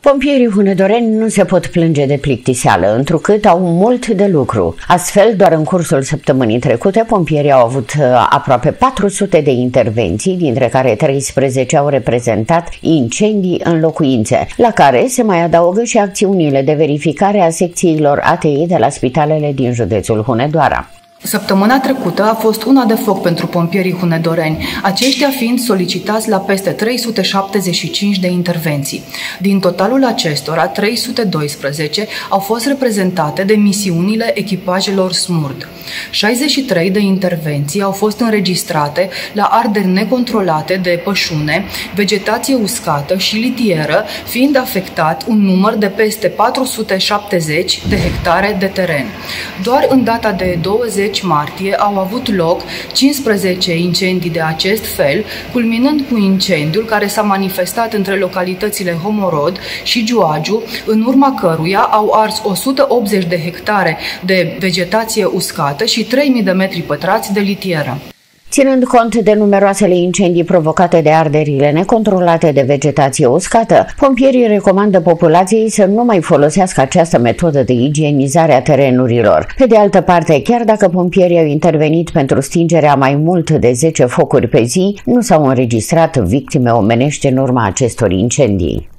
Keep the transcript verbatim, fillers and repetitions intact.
Pompierii hunedoreni nu se pot plânge de plictiseală, întrucât au mult de lucru. Astfel, doar în cursul săptămânii trecute, pompierii au avut aproape patru sute de intervenții, dintre care treisprezece au reprezentat incendii în locuințe, la care se mai adaugă și acțiunile de verificare a secțiilor A T I de la spitalele din județul Hunedoara. Săptămâna trecută a fost una de foc pentru pompierii hunedoreni, aceștia fiind solicitați la peste trei sute șaptezeci și cinci de intervenții. Din totalul acestora, trei sute doisprezece au fost reprezentate de misiunile echipajelor SMURD. șaizeci și trei de intervenții au fost înregistrate la arderi necontrolate de pășune, vegetație uscată și litieră, fiind afectat un număr de peste patru sute șaptezeci de hectare de teren. Doar în data de douăzeci martie au avut loc cincisprezece incendii de acest fel, culminând cu incendiul care s-a manifestat între localitățile Homorod și Giuagiu, în urma căruia au ars o sută optzeci de hectare de vegetație uscată și trei mii de metri pătrați de litieră. Ținând cont de numeroasele incendii provocate de arderile necontrolate de vegetație uscată, pompierii recomandă populației să nu mai folosească această metodă de igienizare a terenurilor. Pe de altă parte, chiar dacă pompierii au intervenit pentru stingerea mai mult de zece focuri pe zi, nu s-au înregistrat victime omenești în urma acestor incendii.